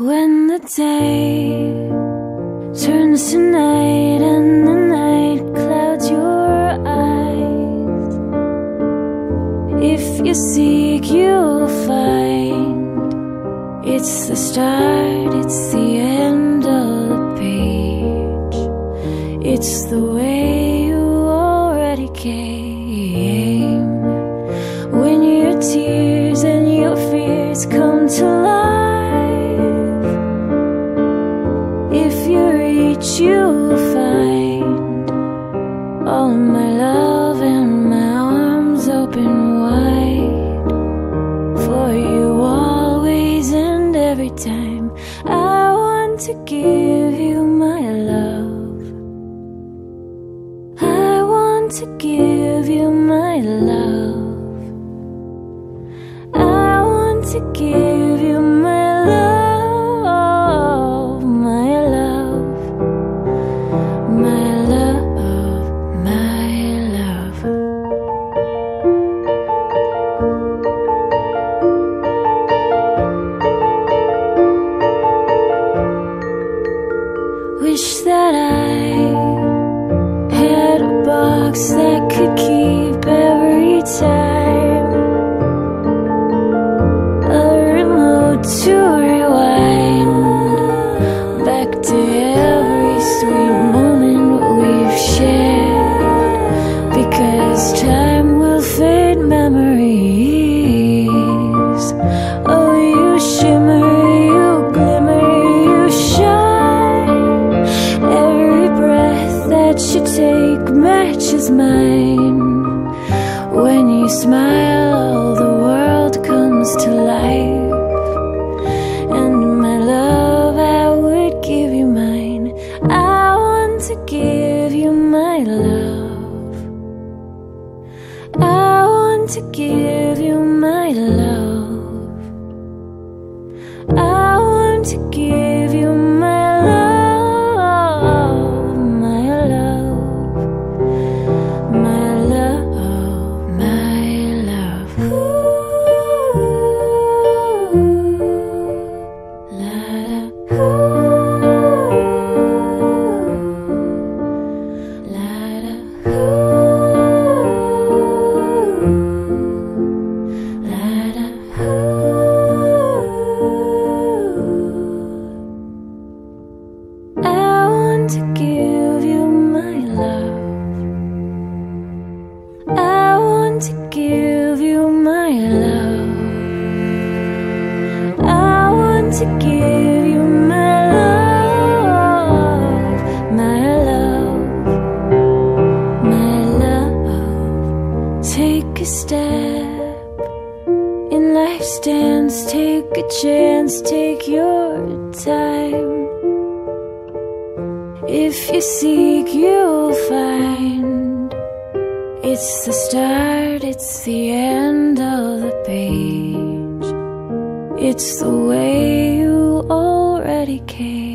When the day turns to night and the night clouds your eyes, if you seek you'll find. It's the start, it's the end of the page. It's the way you already came. When your tears and your fears come to life, if you reach, you'll find all my love and my arms open wide for you always and every time. I want to give you my love. I want to give you my love. I want to give you my love. Wish that I had a box that could keep every time, a remote to rewind back to every sweet moment we've shared, because time will fade memories. Oh, you shimmer, you glimmer, you shine. Every breath that you take matches mine. When you smile, all the world comes to life. And my love, I would give you mine. I want to give you my love. I want to give you my love. I want to give you my love, my love, my love, my love. Ooh, la da, ooh, la da, ooh, la da, ooh. I want to give you my love. I want to give you my love. I want to give you my love, my love, my love. Take a step in life's dance, take a chance, take your time. If you seek, you'll find. It's the start, it's the end of the page. It's the way you already came.